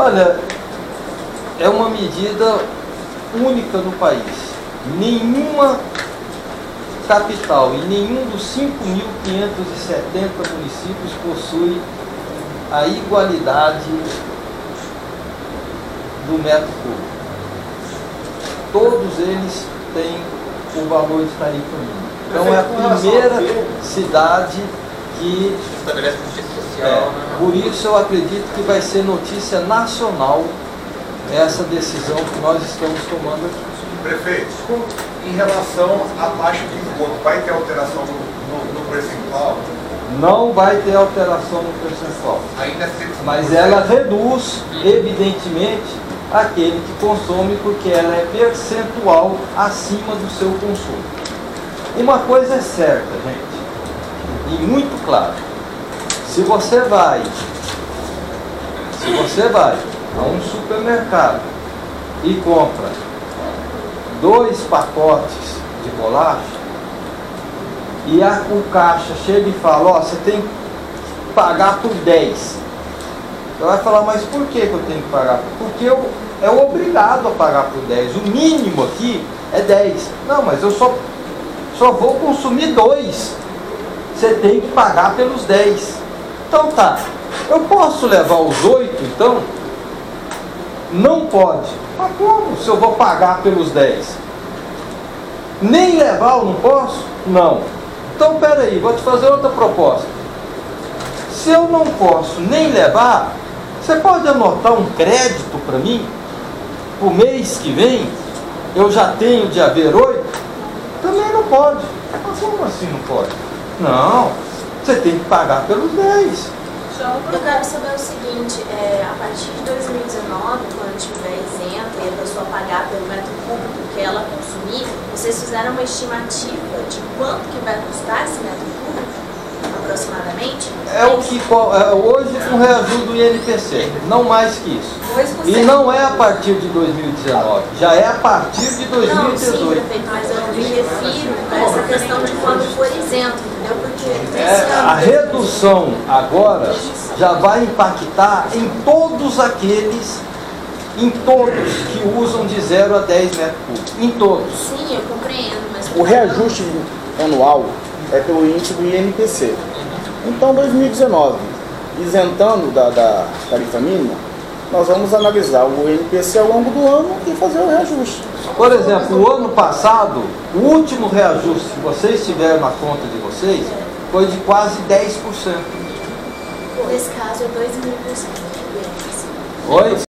Olha, é uma medida única no país. Nenhuma capital e nenhum dos 5.570 municípios possui a igualdade do metro cúbico. Todos eles têm o valor de tarifa mínima. Então é a primeira cidade que estabelece justiça social. Né? Por isso eu acredito que vai ser notícia nacional essa decisão que nós estamos tomando aqui. Prefeito, em relação à taxa de encontro, vai ter alteração no percentual? Não vai ter alteração no percentual. Ainda é 5%. Mas ela reduz, evidentemente, aquele que consome, porque ela é percentual acima do seu consumo. Uma coisa é certa, gente, e muito clara. Se você vai a um supermercado e compra 2 pacotes de bolacha e o caixa chega e fala, ó, você tem que pagar por 10. Você vai falar, mas por que eu tenho que pagar? Porque eu é obrigado a pagar por 10. O mínimo aqui é 10. Não, mas eu só vou consumir 2. Você tem que pagar pelos 10. Então tá, eu posso levar os 8 então? Não pode. Mas como se eu vou pagar pelos 10? Nem levar eu não posso? Não. Então peraí, vou te fazer outra proposta. Se eu não posso nem levar, você pode anotar um crédito para mim? Para o mês que vem, eu já tenho de haver 8? Também não pode. Mas como assim não pode? Não, você tem que pagar pelos 10. Eu quero saber o seguinte, a partir de 2019, quando tiver isento e a pessoa pagar pelo metro cúbico que ela consumir, vocês fizeram uma estimativa de quanto que vai custar esse metro cúbico, aproximadamente? É o que hoje com o reajuste do INPC, não mais que isso. 2%. E não é a partir de 2019, já é a partir de 2018. Não, sim, prefeito, mas eu me refiro a essa questão de quando for isento, entendeu? Porque a redução agora já vai impactar em todos aqueles, que usam de 0 a 10 metros cúbicos, em todos. Sim, eu compreendo, mas... O reajuste anual é pelo índice do INPC. Então, 2019, isentando da tarifa mínima, nós vamos analisar o INPC ao longo do ano e fazer o reajuste. Por exemplo, o ano passado, o último reajuste que vocês tiveram na conta de vocês foi de quase 10%. Nesse caso é 2.000%. Oi?